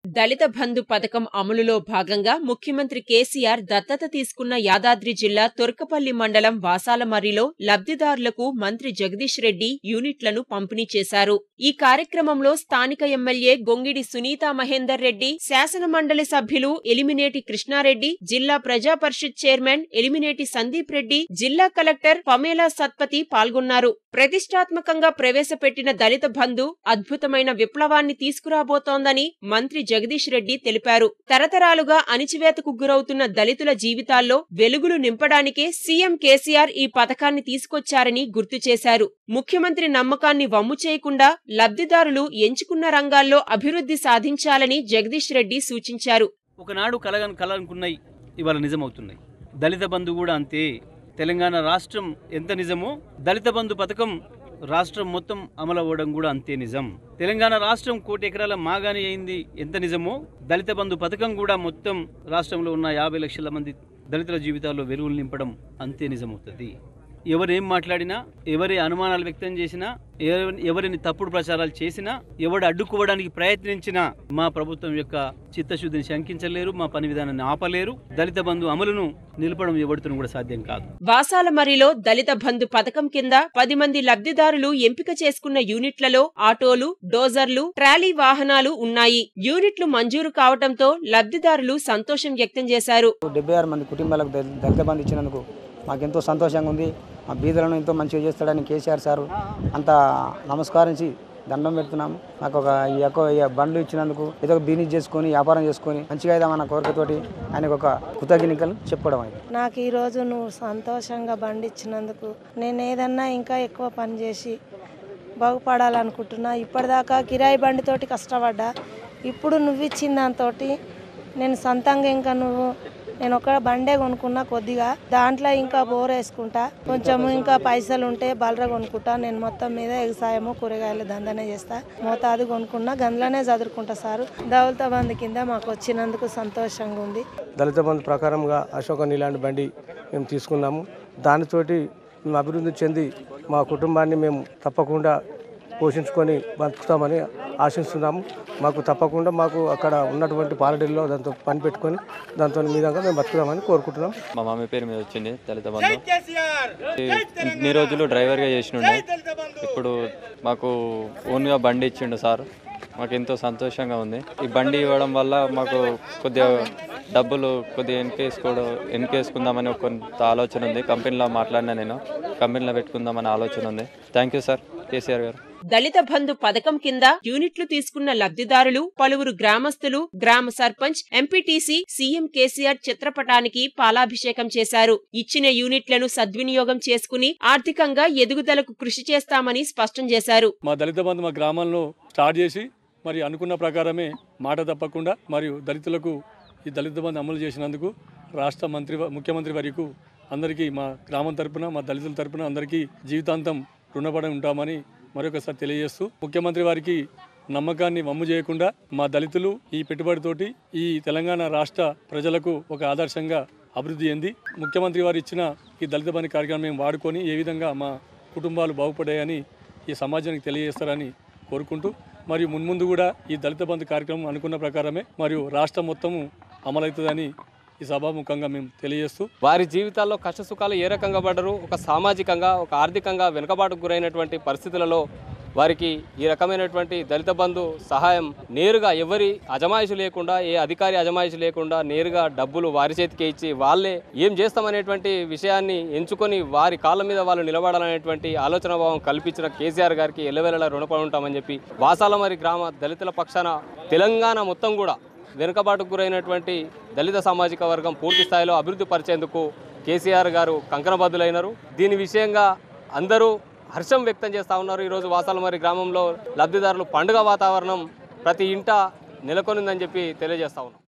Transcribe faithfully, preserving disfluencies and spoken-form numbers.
దళిత బంధు పథకం అమలులో భాగంగా ముఖ్యమంత్రి కేసీఆర్ దత్తత తీసుకున్న యాదాద్రి జిల్లా తొర్కపల్లి మండలం వాసాలమర్రిలో లబ్ధిదారులకు మంత్రి జగదీష్ రెడ్డి యూనిట్లను పంపిణీ చేశారు. ఈ కార్యక్రమంలో స్థానిక ఎమ్మెల్యే గొంగిడి సునీతా మహేందర్ రెడ్డి, శాసన మండలి సభ్యులు ఎలిమినేటి కృష్ణారెడ్డి, జిల్లా ప్రజా పరిషత్ చైర్మన్ ఎలిమినేటి సందీప్ రెడ్డి, జిల్లా కలెక్టర్ పమేలా సత్పతి పాల్గొన్నారు. ప్రతిష్టాత్మకంగా ప్రవేశపెట్టిన దళిత బంధు అద్భుతమైన విప్లవాన్ని తీసుకురాబోతోందని మంత్రి జగదీష్ రెడ్డి తెలిపారు. తరతరాలుగా అణిచివేతకు గురవుతున్న దళితుల జీవితాల్లో వెలుగులు నింపడానికే సీఎం కేసీఆర్ ఈ పథకాన్ని తీసుకొచ్చారని గుర్తు చేశారు. ముఖ్యమంత్రి నమ్మకాన్ని వమ్ము చేయకుండా లబ్ధిదారులు ఎంచుకున్న రంగాల్లో అభివృద్ధి సాధించాలని జగదీష్ రెడ్డి సూచించారు. ఒకనాడు కలగని కలనుకున్నాయి ఇవాళ నిజమవుతున్నాయి. దళిత బంధు కూడా అంతే. తెలంగాణ రాష్ట్రం ఎంత నిజమో దళిత బంధు పథకం రాష్ట్రం మొత్తం అమలు అవ్వడం కూడా అంతే నిజం. తెలంగాణ రాష్ట్రం కోటి ఎకరాల మాగాని అయింది ఎంత నిజమో దళిత బంధు పథకం కూడా మొత్తం రాష్ట్రంలో ఉన్న యాభై లక్షల మంది దళితుల జీవితాల్లో వెలుగులు నింపడం అంతే నిజమవుతుంది. ఎవరేం మాట్లాడినా, ఎవరి అనుమానాలు వ్యక్తం చేసినా, ఎవరిని తప్పుడు ప్రచారాలు చేసినా, ఎవడు అడ్డుకోవడానికి ప్రయత్నించినా మా ప్రభుత్వం యొక్క చిత్తశుద్ధిని శంకించలేరు, మా పని విధానాన్ని ఆపలేరు. దళిత బంధు అమలును నిలపడం ఎవరితో కూడా సాధ్యం కాదు. వాసాలమర్రిలో దళిత బంధు పథకం కింద పది మంది లబ్ధిదారులు ఎంపిక చేసుకున్న యూనిట్లలో ఆటోలు, డోజర్లు, ట్రాలీ వాహనాలు ఉన్నాయి. యూనిట్లు మంజూరు కావడంతో లబ్ధిదారులు సంతోషం వ్యక్తం చేశారు. డెబ్బై ఆరు మంది కుటుంబాలకు దళిత బంధు ఇచ్చినందుకు మాకెంతో సంతోషంగా ఉంది. మా బీదలను ఎంతో మంచిగా చేస్తాడని కేసీఆర్ సారు అంత నమస్కరించి దండం పెడుతున్నాము. నాకు ఒక ఎక్కువ బండ్లు ఇచ్చినందుకు ఏదో ఒక బిజినెస్ చేసుకొని వ్యాపారం చేసుకొని మంచిగా అయిదామన్న కోరికతోటి ఆయనకు ఒక కృతజ్ఞతలు చెప్పడం అయింది. నాకు ఈరోజు నువ్వు సంతోషంగా బండి ఇచ్చినందుకు నేను ఏదన్నా ఇంకా ఎక్కువ పని చేసి బాగుపడాలనుకుంటున్నా. ఇప్పటిదాకా కిరాయి బండితోటి కష్టపడ్డా. ఇప్పుడు నువ్వు ఇచ్చిన దాంతో నేను సొంతంగా ఇంకా నువ్వు నేను ఒక బండే కొనుక్కున్నా. కొద్దిగా దాంట్లో ఇంకా బోర్ వేసుకుంటా, కొంచెం ఇంకా పైసలు ఉంటే బలర కొనుక్కుంటా. నేను మొత్తం మీద వ్యవసాయము కూరగాయల దందనే చేస్తా. మోతాదు కొనుక్కున్నా, గందులోనే చదువుకుంటా. సారు దళిత బంధు కింద మాకు వచ్చినందుకు సంతోషంగా ఉంది. దళిత బంధు ప్రకారంగా అశోక నీలాంటి బండి మేము తీసుకున్నాము. దానితోటి మేము అభివృద్ధి చెంది మా కుటుంబాన్ని మేము తప్పకుండా పోషించుకొని బతుకుతామని ఆశిస్తున్నాము. మాకు తప్పకుండా మాకు అక్కడ ఉన్నటువంటి పాలడీల్లో దాంతో పని పెట్టుకొని దాంతో మీదంగా మేము బతుకుతామని కోరుకుంటున్నాం. మా మమ్మీ పేరు మీద వచ్చింది దళిత బంధు. ఇన్ని రోజులు డ్రైవర్గా చేసినుండే, ఇప్పుడు మాకు ఓన్గా బండి ఇచ్చిండు సార్. మాకు ఎంతో సంతోషంగా ఉంది. ఈ బండి ఇవ్వడం వల్ల మాకు కొద్దిగా డబ్బులు కొద్దిగా వెనకేసుకోవడం వెనకేసుకుందామని కొంత ఆలోచన ఉంది. కంపెనీలో మాట్లాడినా, నేను కంపెనీలో పెట్టుకుందామని ఆలోచన ఉంది. థ్యాంక్ యూ సార్ కేసీఆర్ గారు. దళిత బంధు పథకం కింద యూనిట్లు తీసుకున్న లబ్ధిదారులు, పలువురు గ్రామస్తులు, గ్రామ సర్పంచ్, ఎంపీటీసీ సీఎం కేసీఆర్ చిత్రపటానికి పాలాభిషేకం చేశారు. ఇచ్చిన యూనిట్లను సద్వినియోగం చేసుకుని ఆర్థికంగా ఎదుగుదలకు కృషి చేస్తామని స్పష్టం చేశారు. మా దళిత బంధు మా గ్రామంలో స్టార్ట్ చేసి మరి అనుకున్న ప్రకారమే మాట తప్పకుండా మరియు దళితులకు ఈ దళిత బంధు అమలు చేసినందుకు రాష్ట్ర మంత్రి ముఖ్యమంత్రి వరకు అందరికీ మా గ్రామం తరపున, మా దళితుల తరపున అందరికీ జీవితాంతం రుణపడి ఉంటామని మరొకసారి తెలియజేస్తూ, ముఖ్యమంత్రి వారికి నమ్మకాన్ని వమ్ము చేయకుండా మా దళితులు ఈ పెట్టుబడితోటి ఈ తెలంగాణ రాష్ట్ర ప్రజలకు ఒక ఆదర్శంగా అభివృద్ధి చెంది ముఖ్యమంత్రి వారు ఇచ్చిన ఈ దళిత బంధు కార్యక్రమం మేము వాడుకొని ఏ విధంగా మా కుటుంబాలు బాగుపడాయని ఈ సమాజానికి తెలియజేస్తారని కోరుకుంటూ, మరియు మున్ముందు కూడా ఈ దళిత బంధు కార్యక్రమం అనుకున్న ప్రకారమే మరియు రాష్ట్రం మొత్తము అమలవుతుందని ఈ సభాముఖంగా మేము తెలియజేస్తూ, వారి జీవితాల్లో కష్ట సుఖాలు ఏ రకంగా పడరు, ఒక సామాజికంగా ఒక ఆర్థికంగా వెనుకబాటుకు గురైనటువంటి పరిస్థితులలో వారికి ఈ రకమైనటువంటి దళిత బంధు సహాయం నేరుగా ఎవరి అజమాయిషి లేకుండా, ఏ అధికారి అజమాయిషి లేకుండా నేరుగా డబ్బులు వారి చేతికి ఇచ్చి వాళ్ళే ఏం చేస్తామనేటువంటి విషయాన్ని ఎంచుకొని వారి కాళ్ళ మీద వాళ్ళు నిలబడాలనేటువంటి ఆలోచన భావం కల్పించిన కేసీఆర్ గారికి ఎల్లవేళలా రుణపడి ఉంటామని చెప్పి వాసాలమర్రి గ్రామ దళితుల పక్షాన తెలంగాణ మొత్తం కూడా వెనుకబాటుకు గురైనటువంటి దళిత సామాజిక వర్గం పూర్తి స్థాయిలో అభివృద్ధి పరిచేందుకు కేసీఆర్ గారు కంకణబద్దులైనారు. దీని విషయంగా అందరూ హర్షం వ్యక్తం చేస్తూ ఉన్నారు. ఈరోజు వాసాలమర్రి గ్రామంలో లబ్ధిదారులు పండుగ వాతావరణం ప్రతి ఇంట నెలకొనిందని చెప్పి తెలియజేస్తా ఉన్నాం.